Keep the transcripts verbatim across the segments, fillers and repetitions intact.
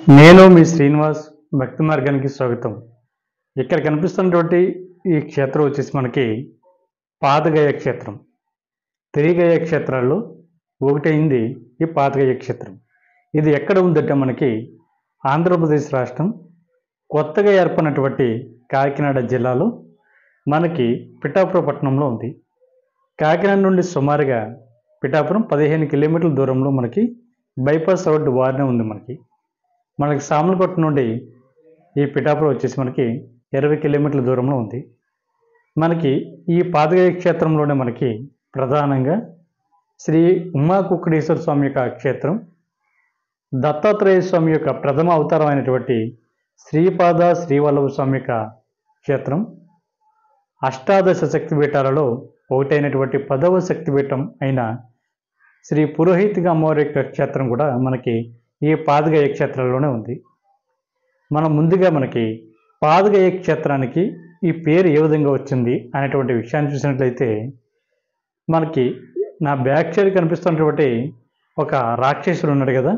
నేను మీ శ్రీనివాస్ భక్తి మార్గానికి స్వాగతం. ఇక్కడ కనిపిస్తున్నటువంటి ఈ క్షేత్రం వచ్చేసి మనకి పాతగయ క్షేత్రం. త్రిగయ క్షేత్రాల్లో ఒకటైంది ఈ పాతగయ క్షేత్రం. ఇది ఎక్కడ ఉందంటే మనకి ఆంధ్రప్రదేశ్ రాష్ట్రం కొత్తగా ఏర్పడినటువంటి కాకినాడ జిల్లాలో మనకి పిఠాపురం పట్టణంలో ఉంది. కాకినాడ నుండి సుమారుగా పిఠాపురం పదిహేను కిలోమీటర్ల దూరంలో మనకి బైపాస్ రోడ్డు వారినే ఉంది. మనకి మనకి సామలకోట నుండి ఈ పిఠాపురం వచ్చేసి మనకి ఇరవై కిలోమీటర్ల దూరంలో ఉంది. మనకి ఈ పాతగయ క్షేత్రంలోనే మనకి ప్రధానంగా శ్రీ ఉమా కుక్కడేశ్వర స్వామి యొక్క క్షేత్రం, దత్తాత్రేయ స్వామి యొక్క ప్రథమ అవతారం అయినటువంటి శ్రీపాద శ్రీవల్లభ స్వామి యొక్క క్షేత్రం, అష్టాదశ శక్తిపీఠాలలో ఒకటైనటువంటి పదవ శక్తిపీఠం అయిన శ్రీ పురోహితిగా అమ్మవారి యొక్క క్షేత్రం కూడా మనకి ఈ పాతగయ క్షేత్రంలోనే ఉంది. మనం ముందుగా మనకి పాతగయ క్షేత్రానికి ఈ పేరు ఏ విధంగా వచ్చింది అనేటువంటి విషయాన్ని చూసినట్లయితే మనకి నా బ్యాక్ సైడ్ కనిపిస్తున్నటువంటి ఒక రాక్షసుడు ఉన్నాడు కదా,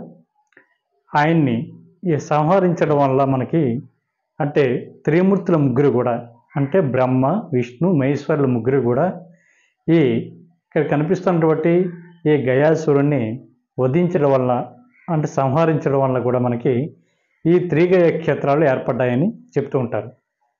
ఆయన్ని ఈ సంహరించడం వల్ల మనకి అంటే త్రిమూర్తుల ముగ్గురు కూడా అంటే బ్రహ్మ విష్ణు మహేశ్వరుల ముగ్గురు కూడా ఈ ఇక్కడ కనిపిస్తున్నటువంటి ఈ గయాసురుణ్ణి వధించడం వల్ల అంటే సంహరించడం వల్ల కూడా మనకి ఈ త్రిగయ క్షేత్రాలు ఏర్పడ్డాయని చెప్తూ ఉంటారు.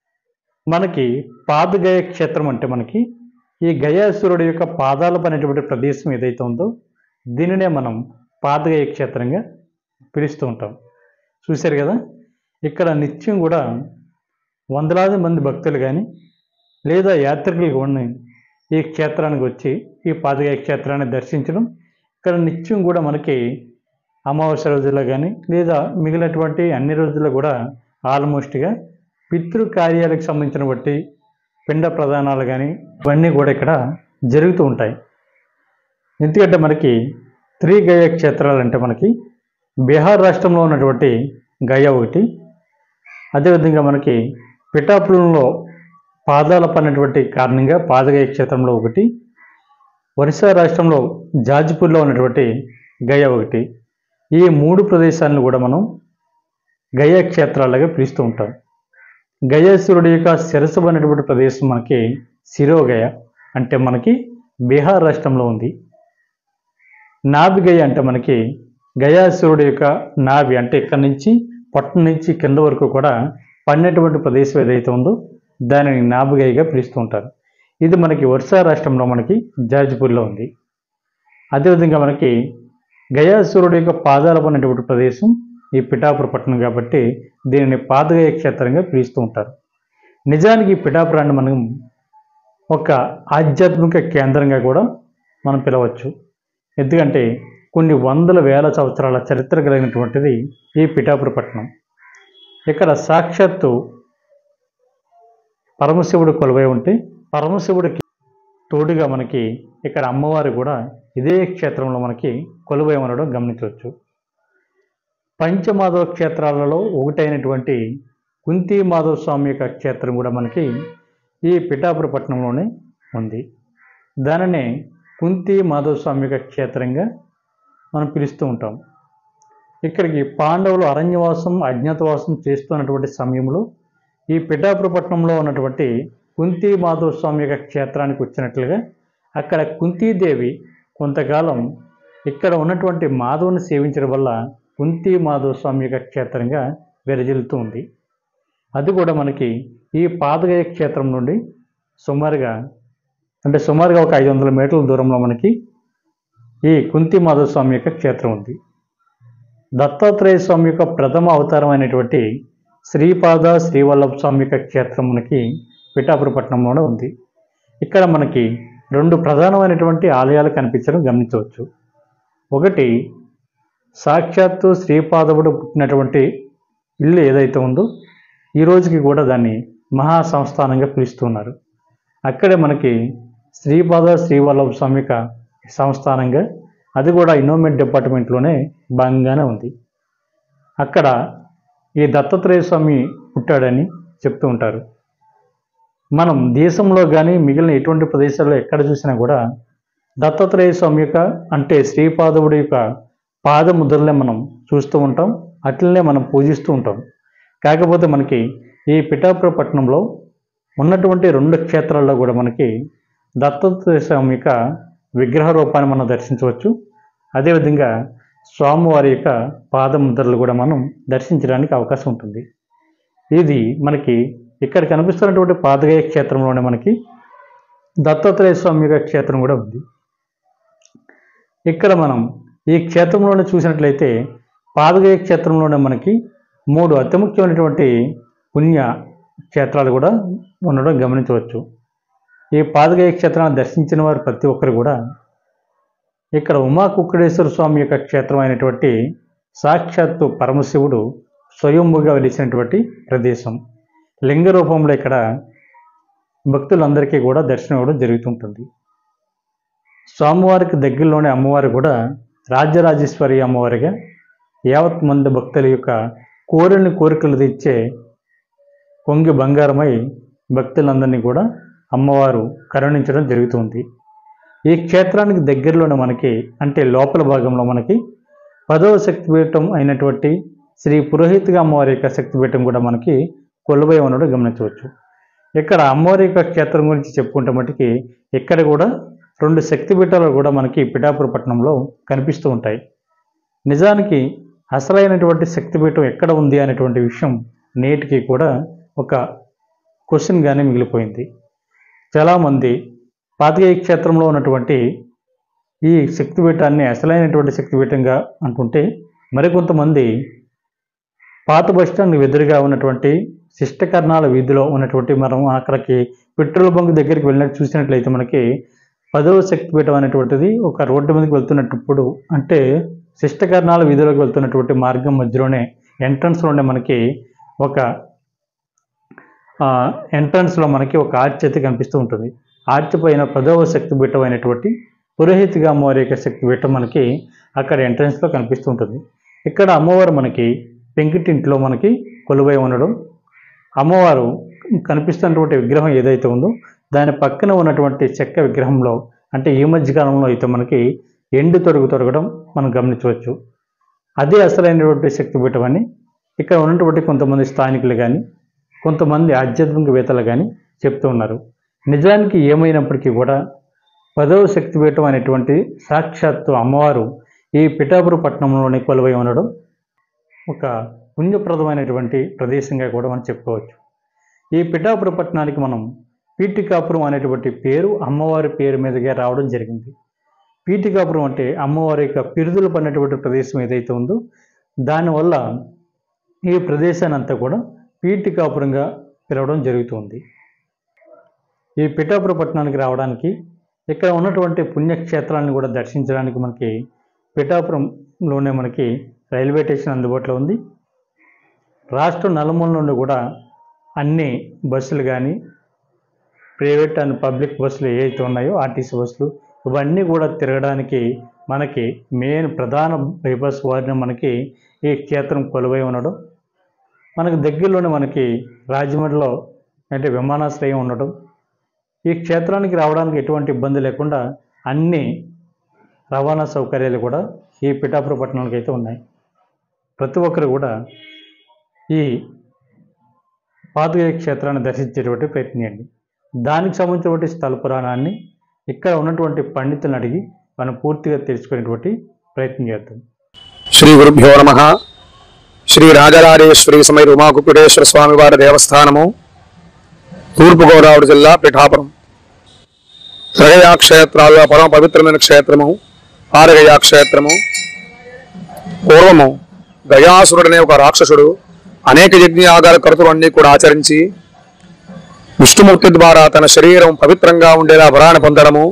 మనకి పాతగయ క్షేత్రం అంటే మనకి ఈ గయాసురుడు యొక్క పాదాలు పనేటువంటి ప్రదేశం ఏదైతే ఉందో దీనినే మనం పాతగయ క్షేత్రంగా పిలుస్తూ ఉంటాం. చూశారు కదా, ఇక్కడ నిత్యం కూడా వందలాది మంది భక్తులు కానీ లేదా యాత్రికులు కూడా ఈ క్షేత్రానికి వచ్చి ఈ పాతగయ క్షేత్రాన్ని దర్శించడం, ఇక్కడ నిత్యం కూడా మనకి అమావాస్య రోజుల్లో కానీ లేదా మిగిలినటువంటి అన్ని రోజుల్లో కూడా ఆల్మోస్ట్గా పితృ కార్యాలకు సంబంధించిన బట్టి పిండ ప్రదానాలు కానీ ఇవన్నీ కూడా ఇక్కడ జరుగుతూ ఉంటాయి. ఎందుకంటే మనకి త్రిగయ క్షేత్రాలు అంటే మనకి బీహార్ రాష్ట్రంలో ఉన్నటువంటి గయ ఒకటి, అదేవిధంగా మనకి పిఠాపురంలో పాదాల పడినటువంటి కారణంగా పాతగయ క్షేత్రంలో ఒకటి, ఒరిస్సా రాష్ట్రంలో జాజ్పూర్లో ఉన్నటువంటి గయ ఒకటి. ఈ మూడు ప్రదేశాలను కూడా మనం గయ క్షేత్రాలుగా పిలుస్తూ ఉంటాం. గయాసురుడి యొక్క శిరస్సు అనేటువంటి ప్రదేశం మనకి శిరోగయ అంటే మనకి బీహార్ రాష్ట్రంలో ఉంది. నాభి గయ అంటే మనకి గయాసురుడి యొక్క నాభి అంటే ఇక్కడ నుంచి పట్టు నుంచి కింద వరకు కూడా పడినటువంటి ప్రదేశం ఏదైతే ఉందో దానిని నాభిగయగా పిలుస్తూ ఉంటారు. ఇది మనకి ఒరిస్సా రాష్ట్రంలో మనకి జాజ్పూర్లో ఉంది. అదేవిధంగా మనకి గయాసురుడి యొక్క పాదాలు పడినటువంటి ప్రదేశం ఈ పిఠాపుర పట్టణం కాబట్టి దీనిని పాతగయ క్షేత్రంగా పిలుస్తూ ఉంటారు. నిజానికి ఈ పిఠాపురాన్ని మనం ఒక ఆధ్యాత్మిక కేంద్రంగా కూడా మనం పిలవచ్చు. ఎందుకంటే కొన్ని వందల వేల సంవత్సరాల చరిత్ర కలిగినటువంటిది ఈ పిఠాపుర పట్టణం. ఇక్కడ సాక్షాత్తు పరమశివుడు కొలువై ఉంటే పరమశివుడికి తోడుగా మనకి ఇక్కడ అమ్మవారు కూడా ఇదే క్షేత్రంలో మనకి కొలువై ఉండడం గమనించవచ్చు. పంచమాధవ క్షేత్రాలలో ఒకటైనటువంటి కుంతి మాధవ స్వామి యొక్క క్షేత్రం కూడా మనకి ఈ పిఠాపుర పట్టణంలోనే ఉంది. దానినే కుంతి మాధవ స్వామి యొక్క క్షేత్రంగా మనం పిలుస్తూ ఉంటాం. ఇక్కడికి పాండవులు అరణ్యవాసం అజ్ఞాతవాసం చేస్తున్నటువంటి సమయంలో ఈ పిఠాపుర పట్టణంలో ఉన్నటువంటి కుంతి మాధవ స్వామి యొక్క క్షేత్రానికి వచ్చినట్లుగా అక్కడ కుంతీదేవి కొంతకాలం ఇక్కడ ఉన్నటువంటి మాధవుని సేవించడం వల్ల కుంతి మాధవ స్వామి యొక్క క్షేత్రంగా విరజిల్లుతూ ఉంది. అది కూడా మనకి ఈ పాతగయ క్షేత్రం నుండి సుమారుగా అంటే సుమారుగా ఒక ఐదు వందల మీటర్ల దూరంలో మనకి ఈ కుంతి మాధవ స్వామి యొక్క క్షేత్రం ఉంది. దత్తాత్రేయ స్వామి యొక్క ప్రథమ అవతారం అయినటువంటి శ్రీపాద శ్రీవల్లభ స్వామి యొక్క క్షేత్రం మనకి పిఠాపుర పట్టణంలోనే ఉంది. ఇక్కడ మనకి రెండు ప్రధానమైనటువంటి ఆలయాలు కనిపించడం గమనించవచ్చు. ఒకటి సాక్షాత్తు శ్రీపాదవుడు పుట్టినటువంటి ఇల్లు ఏదైతే ఉందో ఈ రోజుకి కూడా దాన్ని మహా సంస్థానంగా పిలుస్తున్నారు. అక్కడే మనకి శ్రీపాద శ్రీవల్లభ స్వామి యొక్క సంస్థానంగా అది కూడా ఇన్నోమెంట్ డిపార్ట్మెంట్లోనే భాగంగానే ఉంది. అక్కడ ఈ దత్తాత్రేయ స్వామి పుట్టాడని చెప్తూ ఉంటారు. మనం దేశంలో కానీ మిగిలిన ఎటువంటి ప్రదేశాల్లో ఎక్కడ చూసినా కూడా దత్తాత్రేయ స్వామి యొక్క అంటే శ్రీపాదవుడి యొక్క పాదముద్రలే మనం చూస్తూ ఉంటాం. అట్లనే మనం పూజిస్తూ ఉంటాం. కాకపోతే మనకి ఈ పిఠాపురం పట్టణంలో ఉన్నటువంటి రెండు క్షేత్రాల్లో కూడా మనకి దత్తాత్రేయ స్వామి యొక్క విగ్రహ రూపాన్ని మనం దర్శించవచ్చు. అదేవిధంగా స్వామివారి యొక్క పాదముద్రలు కూడా మనం దర్శించడానికి అవకాశం ఉంటుంది. ఇది మనకి ఇక్కడ కనిపిస్తున్నటువంటి పాదగయ క్షేత్రంలోనే మనకి దత్తాత్రేయ స్వామి యొక్క క్షేత్రం కూడా ఉంది. ఇక్కడ మనం ఈ క్షేత్రంలోనే చూసినట్లయితే పాదగయ క్షేత్రంలోనే మనకి మూడు అతి ముఖ్యమైనటువంటి పుణ్య క్షేత్రాలు కూడా ఉండడం గమనించవచ్చు. ఈ పాదగయ క్షేత్రాన్ని దర్శించిన వారు ప్రతి ఒక్కరు కూడా ఇక్కడ ఉమా కుక్కడేశ్వర స్వామి యొక్క క్షేత్రం అయినటువంటి సాక్షాత్తు పరమశివుడు స్వయంభుగా వెలిసినటువంటి ప్రదేశం. లింగ రూపంలో ఇక్కడ భక్తులందరికీ కూడా దర్శనం ఇవ్వడం జరుగుతుంటుంది. స్వామివారికి దగ్గరలోనే అమ్మవారు కూడా రాజ్యరాజేశ్వరి అమ్మవారిగా యావత్ మంది భక్తుల యొక్క కోరిని కోరికలు తెచ్చే కొంగి బంగారమై భక్తులందరినీ కూడా అమ్మవారు కరుణించడం జరుగుతుంది. ఈ క్షేత్రానికి దగ్గరలోనే మనకి అంటే లోపల భాగంలో మనకి పదవ శక్తిపీఠం అయినటువంటి శ్రీ పురోహితిగా అమ్మవారి యొక్క శక్తిపీఠం కూడా మనకి కొలువై ఉండడం గమనించవచ్చు. ఇక్కడ అమ్మవారి యొక్క క్షేత్రం గురించి చెప్పుకుంటే మటుకి ఇక్కడ కూడా రెండు శక్తిపీఠాలు కూడా మనకి పిఠాపురం పట్టణంలో కనిపిస్తూ ఉంటాయి. నిజానికి అసలైనటువంటి శక్తిపీఠం ఎక్కడ ఉంది అనేటువంటి విషయం నేటికి కూడా ఒక క్వశ్చన్గానే మిగిలిపోయింది. చాలామంది పాదగయ క్షేత్రంలో ఉన్నటువంటి ఈ శక్తిపీఠాన్ని అసలైనటువంటి శక్తిపీఠంగా అంటుంటే, మరికొంతమంది పాత బస్టాండ్ ఎదురుగా ఉన్నటువంటి శిష్టకర్ణాల వీధిలో ఉన్నటువంటి మనం అక్కడికి పెట్రోల్ బంక్ దగ్గరికి వెళ్ళినట్టు చూసినట్లయితే మనకి పదవ శక్తిపీఠం అనేటువంటిది ఒక రోడ్డు మీదకి వెళ్తున్నప్పుడు అంటే శిష్టకర్ణాల వీధిలోకి వెళ్తున్నటువంటి మార్గం మధ్యలోనే ఎంట్రన్స్లోనే మనకి ఒక ఎంట్రన్స్లో మనకి ఒక ఆర్చ్ అయితే కనిపిస్తూ ఉంటుంది. ఆర్చ్ పైన పదవ శక్తిపీఠం అయినటువంటి పురోహితిగా అమ్మవారి యొక్క శక్తిపీఠం మనకి అక్కడ ఎంట్రన్స్లో కనిపిస్తూ ఉంటుంది. ఇక్కడ అమ్మవారు మనకి పెంకిటింట్లో మనకి కొలువై ఉండడం, అమ్మవారు కనిపిస్తున్నటువంటి విగ్రహం ఏదైతే ఉందో దాని పక్కన ఉన్నటువంటి చెక్క విగ్రహంలో అంటే ఈ మధ్య కాలంలో అయితే మనకి ఎండు తొడుగు తొరగడం మనం గమనించవచ్చు. అదే అసలైనటువంటి శక్తిపీఠం అని ఇక్కడ ఉన్నటువంటి కొంతమంది స్థానికులు కానీ కొంతమంది ఆధ్యాత్మికవేత్తలు కానీ చెప్తూ ఉన్నారు. నిజానికి ఏమైనప్పటికీ కూడా పదవ శక్తిపీఠం అనేటువంటి సాక్షాత్తు అమ్మవారు ఈ పిఠాపురం పట్టణంలోని కొలువై ఉండడం ఒక పుణ్యప్రదమైనటువంటి ప్రదేశంగా కూడా మనం చెప్పుకోవచ్చు. ఈ పిఠాపురం పట్టణానికి మనం పీఠికాపురం అనేటువంటి పేరు అమ్మవారి పేరు మీదుగా రావడం జరిగింది. పీఠికాపురం అంటే అమ్మవారి యొక్క పిరుదులు పడినటువంటి ప్రదేశం ఏదైతే ఉందో దానివల్ల ఈ ప్రదేశాన్ని అంతా కూడా పీఠికాపురంగా పిలవడం జరుగుతుంది. ఈ పిఠాపురం పట్టణానికి రావడానికి ఇక్కడ ఉన్నటువంటి పుణ్యక్షేత్రాలను కూడా దర్శించడానికి మనకి పిఠాపురంలోనే మనకి రైల్వే స్టేషన్ అందుబాటులో ఉంది. రాష్ట్రం నలుమూల నుండి కూడా అన్ని బస్సులు కానీ ప్రైవేట్ అండ్ పబ్లిక్ బస్సులు ఏవైతే ఉన్నాయో ఆర్టీసీ బస్సులు ఇవన్నీ కూడా తిరగడానికి మనకి మెయిన్ ప్రధాన బైపాస్ వారిని మనకి ఈ క్షేత్రం కొలువై ఉండడం, మనకు దగ్గరలోనే మనకి రాజమండ్రిలో అంటే విమానాశ్రయం ఉండడం, ఈ క్షేత్రానికి రావడానికి ఎటువంటి ఇబ్బంది లేకుండా అన్ని రవాణా సౌకర్యాలు కూడా ఈ పిఠాపురం పట్టణానికి అయితే ఉన్నాయి. ప్రతి ఒక్కరు కూడా ఈ పాదగయ క్షేత్రాన్ని దర్శించేటువంటి ప్రయత్నించండి. దానికి సంబంధించినటువంటి స్థల పురాణాన్ని ఇక్కడ ఉన్నటువంటి పండితులను అడిగి మనం పూర్తిగా తెలుసుకునేటువంటి ప్రయత్నం చేద్దాం. శ్రీ గురుభ్యో నమః. శ్రీ రాజరాజేశ్వరి సమేత ఉమాకుప్పేశ్వర స్వామివారి దేవస్థానము, తూర్పుగోదావరి జిల్లా పిఠాపురం. త్రగయా క్షేత్రాల్లో పరమ పవిత్రమైన క్షేత్రము పాదగయా క్షేత్రము. పూర్వము గయాసురుడనే ఒక రాక్షసుడు అనేక యజ్ఞయాగాల కర్తలు అన్నీ కూడా ఆచరించి విష్ణుమూర్తి ద్వారా తన శరీరం పవిత్రంగా ఉండేలా వరాన్ని పొందడము,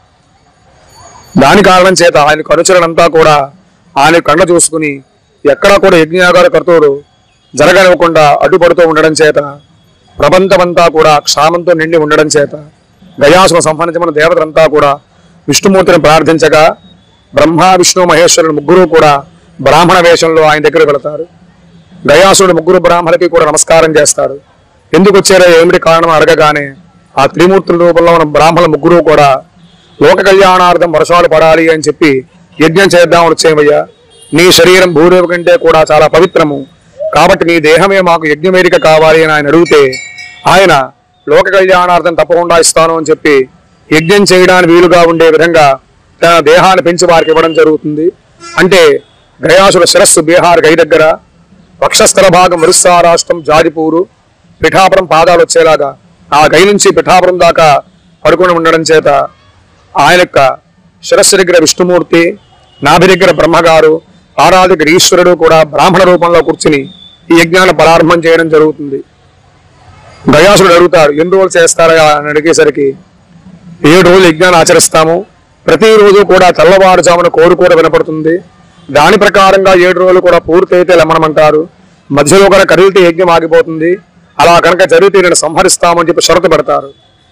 దాని కారణం చేత ఆయనకు అనుచరులంతా కూడా ఆయన కండ చూసుకుని ఎక్కడా కూడా యజ్ఞయాగాల కర్తలు జరగనివ్వకుండా అడ్డుపడుతూ ఉండడం చేత ప్రపంచమంతా కూడా క్షామంతో నిండి ఉండడం చేత గయాసును సంహరించమన్న దేవతలంతా కూడా విష్ణుమూర్తిని ప్రార్థించగా బ్రహ్మ విష్ణు మహేశ్వరుడు ముగ్గురు కూడా బ్రాహ్మణ వేషంలో ఆయన దగ్గర వెళతారు. గయాసుడు ముగ్గురు బ్రాహ్మణులకి కూడా నమస్కారం చేస్తారు. ఎందుకు వచ్చారో ఏమిటి కారణం అడగగానే ఆ త్రిమూర్తుల రూపంలో ఉన్న బ్రాహ్మణుల ముగ్గురు కూడా లోక కళ్యాణార్థం వర్షాలు పడాలి అని చెప్పి యజ్ఞం చేద్దాం వచ్చేవయ్యా, నీ శరీరం భూదేవి కంటే కూడా చాలా పవిత్రము, కాబట్టి నీ దేహమే మాకు యజ్ఞవేదిక కావాలి అని ఆయన అడిగితే ఆయన లోక కళ్యాణార్థం తప్పకుండా ఇస్తాను అని చెప్పి యజ్ఞం చేయడానికి వీలుగా ఉండే విధంగా తన దేహాన్ని పెంచి వారికి ఇవ్వడం జరుగుతుంది. అంటే గయాసుల శిరస్సు బీహార్ గై దగ్గర, వక్షస్థల భాగం ఒరిస్సా రాష్ట్రం జాజిపూరు, పిఠాపురం పాదాలు వచ్చేలాగా ఆ గై నుంచి పిఠాపురం దాకా పడుకుని ఉండడం చేత ఆయన యొక్క శిరస్సు దగ్గర విష్ణుమూర్తి, నాభి దగ్గర బ్రహ్మగారు, పాదాల దగ్గర ఈశ్వరుడు కూడా బ్రాహ్మణ రూపంలో కూర్చుని ఈ యజ్ఞాన్ని ప్రారంభం చేయడం జరుగుతుంది. గయాసుడు అడుగుతారు, ఎన్ని రోజులు చేస్తారా అని అడిగేసరికి ఏడు రోజులు యజ్ఞాన్ని ఆచరిస్తాము, ప్రతిరోజు కూడా తెల్లవారుజామున కోరు కూడా వినపడుతుంది, దాని ప్రకారంగా ఏడు రోజులు కూడా పూర్తయితే లెమ్మనమంటారు, మధ్యలో కనుక కదిలితే యజ్ఞం ఆగిపోతుంది, అలా కనుక జరిగితే నేను సంహరిస్తామని చెప్పి షరతు పెడతారు.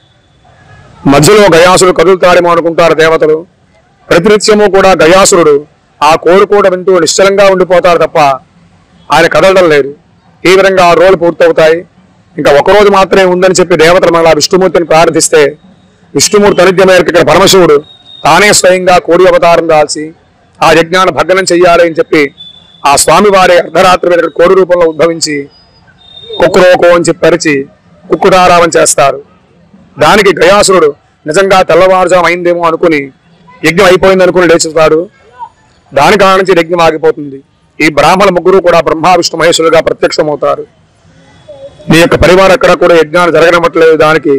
మధ్యలో గయాసుడు కదులుతారేమో అనుకుంటారు దేవతలు. ప్రతినిత్యము కూడా గయాసురుడు ఆ కోరు కూడా వింటూ నిశ్చలంగా ఉండిపోతారు తప్ప ఆయన కదలడం లేదు. ఈ విధంగా ఆ రోజులు పూర్తవుతాయి. ఇంకా ఒకరోజు మాత్రమే ఉందని చెప్పి దేవతలు మళ్ళా విష్ణుమూర్తిని ప్రార్థిస్తే విష్ణుమూర్తి అనుజ్ఞ మేరకు ఇక్కడ పరమశివుడు తానే స్వయంగా కోడి అవతారం దాల్చి ఆ యజ్ఞాన్ని భగ్నం చెయ్యాలి అని చెప్పి ఆ స్వామివారి అర్ధరాత్రి మీద కోడి రూపంలో ఉద్భవించి కుక్కురోకో అని చెప్పి పరిచి కుక్కుటారావం చేస్తారు. దానికి గయాసురుడు నిజంగా తెల్లవారుజాము అయిందేమో అనుకుని యజ్ఞం అయిపోయింది అనుకుని లేచుతాడు. దాని కారణం నుంచి యజ్ఞం ఆగిపోతుంది. ఈ బ్రాహ్మణ ముగ్గురు కూడా బ్రహ్మ విష్ణు మహేశ్వరులుగా ప్రత్యక్షమవుతారు. నీ యొక్క పరివారం ఎక్కడ కూడా యజ్ఞాన్ని జరగనట్లేదు, దానికి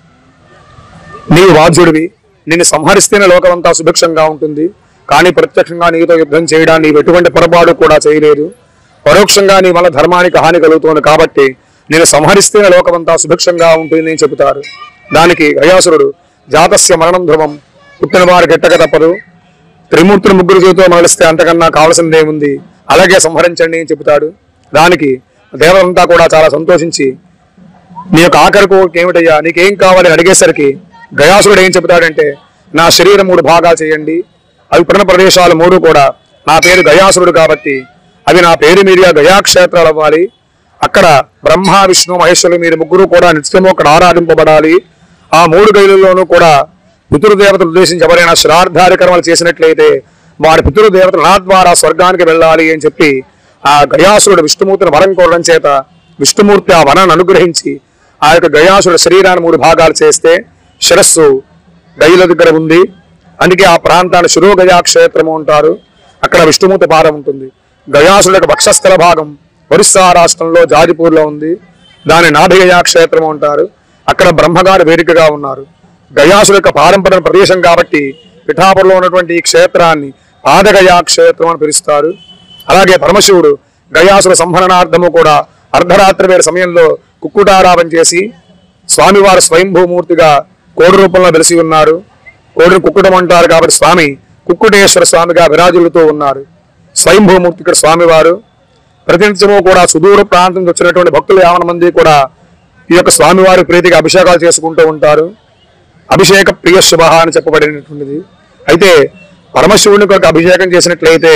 నీవు వాద్యుడివి, నిన్ను సంహరిస్తేనే లోకమంతా సుభిక్షంగా ఉంటుంది, కానీ ప్రత్యక్షంగా నీతో యుద్ధం చేయడానికి నీవు ఎటువంటి పొరపాటు కూడా చేయలేదు, పరోక్షంగా నీ వల్ల ధర్మానికి హాని కలుగుతుంది, కాబట్టి నేను సంహరిస్తేనే లోకమంతా సుభిక్షంగా ఉంటుంది అని చెబుతారు. దానికి గయాసురుడు జాతస్య మరణం ధ్రువం, పుట్టిన వారు గెట్టక తప్పదు, త్రిమూర్తులు ముగ్గురు చేతితో మరలిస్తే అంతకన్నా కావాల్సిందేముంది, అలాగే సంహరించండి అని చెబుతాడు. దానికి దేవతంతా కూడా చాలా సంతోషించి నీ యొక్క ఆఖరి కోరిక ఏమిటయ్యా, నీకేం కావాలి అడిగేసరికి గయాసురుడు ఏం చెబుతాడంటే, నా శరీరం మూడు భాగాలు చేయండి, అవి పుట్టిన ప్రదేశాలు మూడు కూడా నా పేరు గయాసురుడు కాబట్టి అవి నా పేరు మీదుగా గయాక్షేత్రాలు అవ్వాలి, అక్కడ బ్రహ్మ విష్ణు మహేశ్వరులు మీరు ముగ్గురు కూడా నిత్యము అక్కడ ఆరాధింపబడాలి, ఆ మూడు గైలుల్లోనూ కూడా పితృదేవతలు ఉద్దేశించి ఎవరైనా శ్రాద్ధారికర్మలు చేసినట్లయితే వారి పితృదేవతలు నా ద్వారా స్వర్గానికి వెళ్ళాలి అని చెప్పి ఆ గయాసురుడు విష్ణుమూర్తిని వరం కోరడం చేత విష్ణుమూర్తి ఆ వనాన్ని అనుగ్రహించి ఆ యొక్క గయాసురుడు శరీరాన్ని మూడు భాగాలు చేస్తే శిరస్సు గైల దగ్గర ఉంది, అందుకే ఆ ప్రాంతాన్ని శిరోగయా క్షేత్రము అంటారు. అక్కడ విష్ణుమూర్తి పాదం ఉంటుంది. గయాసురుడు యొక్క వక్షస్థల భాగం ఒరిస్సా రాష్ట్రంలో జాజిపూర్లో ఉంది, దాని నాభిగయా క్షేత్రము అంటారు. అక్కడ బ్రహ్మగారు వేదికగా ఉన్నారు. గయాసుడు యొక్క పారంపర్య ప్రదేశం కాబట్టి పిఠాపురంలో ఉన్నటువంటి ఈ క్షేత్రాన్ని పాదగయా క్షేత్రం అని పిలుస్తారు. అలాగే పరమశివుడు గయాసుల సంహరణార్థము కూడా అర్ధరాత్రి వేళ సమయంలో కుక్కుటారావం చేసి స్వామివారు స్వయంభూమూర్తిగా కోడి రూపంలో వెలిసి ఉన్నారు. కోడిని కుక్కుటం అంటారు కాబట్టి స్వామి కుక్కుటేశ్వర స్వామిగా విరాజులుతూ ఉన్నారు. స్వయంభూమూర్తి ఇక్కడ స్వామివారు. ప్రతినిత్యము కూడా సుదూర ప్రాంతం నుంచి వచ్చినటువంటి భక్తులు యావన మంది కూడా ఈ యొక్క స్వామివారి ప్రీతిగా అభిషేకాలు చేసుకుంటూ ఉంటారు. అభిషేక ప్రియ శుభ అని చెప్పబడినటువంటిది. అయితే పరమశివుని కొరకు అభిషేకం చేసినట్లయితే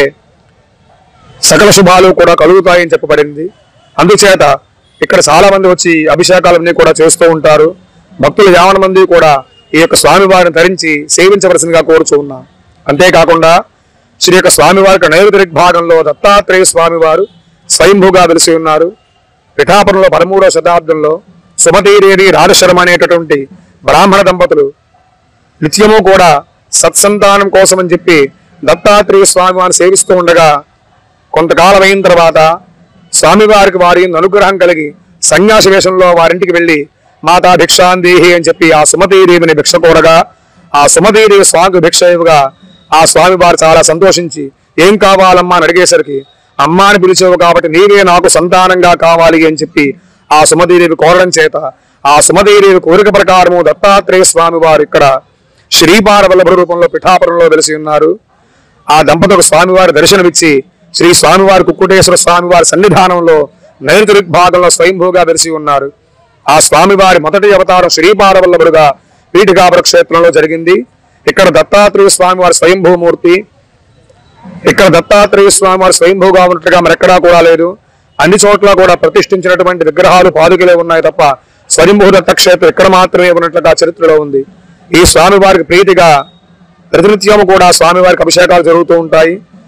సకల శుభాలు కూడా కలుగుతాయని చెప్పబడింది. అందుచేత ఇక్కడ చాలా మంది వచ్చి అభిషేకాలన్నీ కూడా చేస్తూ ఉంటారు. భక్తులు యావన మంది కూడా ఈ యొక్క స్వామివారిని ధరించి సేవించవలసిందిగా కోరుచూ ఉన్నాం. అంతేకాకుండా శ్రీ యొక్క స్వామివారికి నైరుతి దిగ్భాగంలో దత్తాత్రేయ స్వామివారు స్వయంభూగా వెలిసి ఉన్నారు. పిఠాపురంలో పదమూడవ శతాబ్దంలో సుమతీదేవి రాజశర్మ అనేటటువంటి బ్రాహ్మణ దంపతులు నిత్యము కూడా సత్సంతానం కోసం అని చెప్పి దత్తాత్రేయ స్వామివారిని సేవిస్తూ ఉండగా కొంతకాలం అయిన తర్వాత స్వామివారికి వారి అనుగ్రహం కలిగి సన్యాసి వేషంలో వారింటికి వెళ్లి మాతా భిక్షాందేహి అని చెప్పి ఆ సుమతీదేవిని భిక్ష కోరగా ఆ సుమతీదేవి స్వామికి భిక్ష ఇవ్వగా ఆ స్వామివారు చాలా సంతోషించి ఏం కావాలమ్మా అని అడిగేసరికి అమ్మా అని పిలిచేవు కాబట్టి నీవే నాకు సంతానంగా కావాలి అని చెప్పి ఆ సుమతీదేవి కోరడం చేత ఆ సుమతీదేవి కోరిక ప్రకారము దత్తాత్రేయ స్వామి వారు ఇక్కడ శ్రీపాదవల్లభ రూపంలో పిఠాపురంలో వెలిసి ఉన్నారు. ఆ దంపతులకు స్వామివారి దర్శనమిచ్చి శ్రీ స్వామివారి కుక్కుటేశ్వర స్వామివారి సన్నిధానంలో నైరుతి దిగ్భాగంలో స్వయంభూగా వెలిసి ఉన్నారు. ఆ స్వామివారి మొదటి అవతారం శ్రీపాదవల్లభుడుగా పీఠికాపుర క్షేత్రంలో జరిగింది. ఇక్కడ దత్తాత్రేయ స్వామివారి స్వయంభూమూర్తి, ఇక్కడ దత్తాత్రేయ స్వామివారి స్వయంభూగా ఉన్నట్టుగా మరెక్కడా కూడా లేదు. అన్ని చోట్ల కూడా ప్రతిష్ఠించినటువంటి విగ్రహాలు పాదుకలే ఉన్నాయి తప్ప స్వయంభూ దత్త క్షేత్రం ఇక్కడ మాత్రమే ఉన్నట్లుగా చరిత్రలో ఉంది. ఈ స్వామివారికి ప్రీతిగా ప్రతినిత్యము కూడా స్వామివారికి అభిషేకాలు జరుగుతూ ఉంటాయి.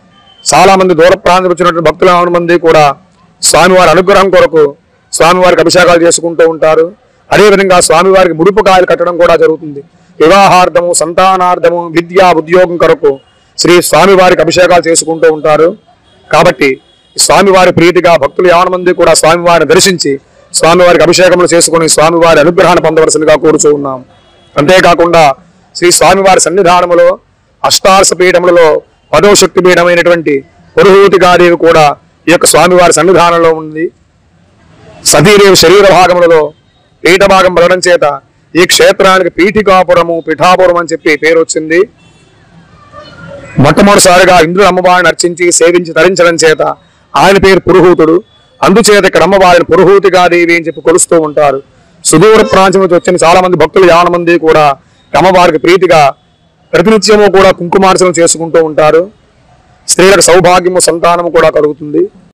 చాలా మంది దూర ప్రాంతం వచ్చినటువంటి భక్తులు యావన మంది కూడా స్వామివారి అనుగ్రహం కొరకు స్వామివారికి అభిషేకాలు చేసుకుంటూ ఉంటారు. అదేవిధంగా స్వామివారికి ముడుపు కాయలు కట్టడం కూడా జరుగుతుంది. వివాహార్థము, సంతానార్థము, విద్యా ఉద్యోగం కొరకు శ్రీ స్వామివారికి అభిషేకాలు చేసుకుంటూ ఉంటారు. కాబట్టి స్వామివారి ప్రీతిగా భక్తులు యావన మంది కూడా స్వామివారిని దర్శించి స్వామివారికి అభిషేకములు చేసుకుని స్వామివారి అనుగ్రహాన్ని పొందవలసిందిగా కోరుచూ ఉన్నాం. అంతేకాకుండా శ్రీ స్వామివారి సన్నిధానములో అష్టాదశ పీఠములలో పదో శక్తి పీఠమైనటువంటి పురుహూతికాదేవి కూడా ఈ యొక్క స్వామివారి సన్నిధానంలో ఉంది. సతీదేవి శరీర భాగములలో పీఠ భాగం పడడం చేత ఈ క్షేత్రానికి పీఠికాపురము, పిఠాపురం అని చెప్పి పేరు వచ్చింది. మొట్టమొదటిసారిగా ఇంద్రుడు అమ్మవారిని అర్చించి సేవించి తరించడం చేత ఆయన పేరు పురుహూతుడు. అందుచేత ఇక్కడ అమ్మవారిని పురుహూతికాదేవి అని చెప్పి కొలుస్తూ ఉంటారు. సుదూర ప్రాంతం నుంచి వచ్చిన చాలా మంది భక్తులు యావన మంది కూడా అమ్మవారికి ప్రీతిగా ప్రతినిత్యము కూడా కుంకుమార్చన చేసుకుంటూ ఉంటారు. స్త్రీలకు సౌభాగ్యము, సంతానము కూడా కలుగుతుంది.